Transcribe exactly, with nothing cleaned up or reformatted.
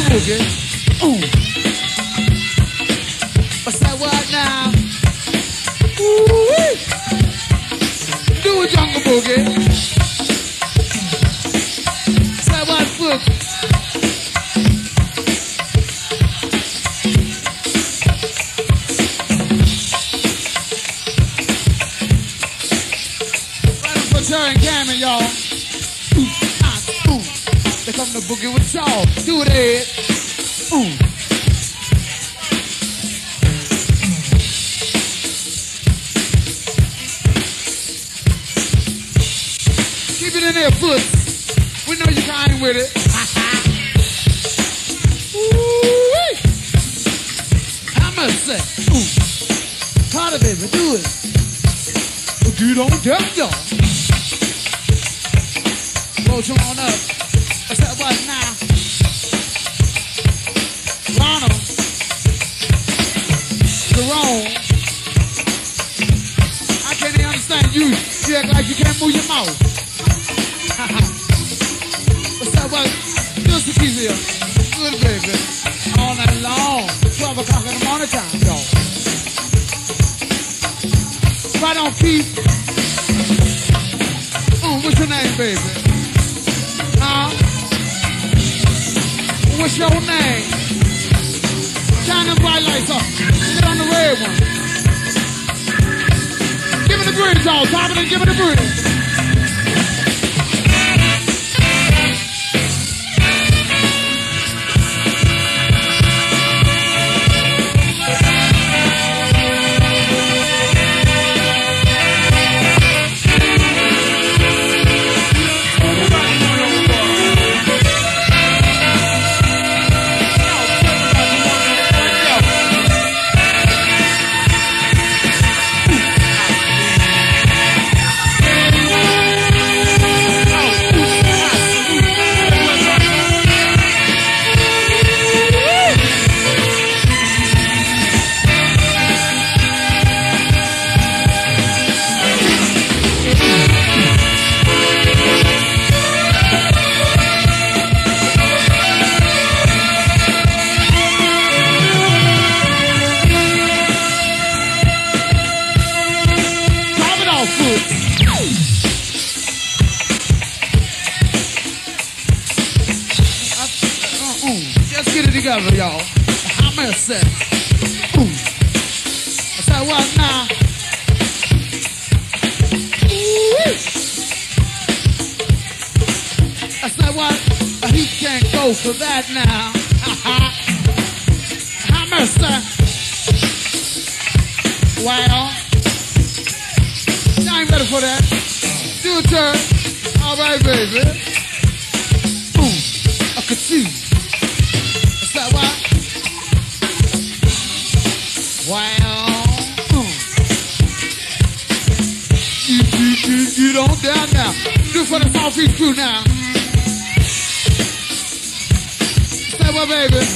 boogie. Ooh. What's that what now? Ooh-wee. Do a jungle boogie. What's that what foot? Right up for Terry and Cameron, y'all. Ooh, ah, ooh. They come to boogie with y'all. Do it, Ed. Ooh. Keep it in there, foot. We know you're kind with it. Ooh-wee. I must say, ooh. Carter, baby, do it. But you don't tell y'all. Roll on up. What's that what now? Ronald. Jerome. I can't even understand you. You act like you can't move your mouth. What's that what? Just to keep here. Good baby. All night long. twelve o'clock in the morning time, y'all. Right on, Keith. Oh, what's your name, baby? Huh? What's your name? Shine them bright lights up. Get on the red one. Give me the bridge, y'all. Top it and give me the bridge. Together, y'all. I'm gonna say, ooh. I said what now? Ooh. I said what? He can't go for that now. I'm gonna say, well, I ain't ready for that. Do it, turn. All right, baby. Ooh, I could see. That what? Well, mm. you, you, you, you don't down now. Do it for the Southeast crew now. Say what, baby?